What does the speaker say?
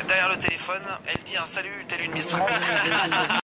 derrière le téléphone, elle dit un salut, telle une Miss France.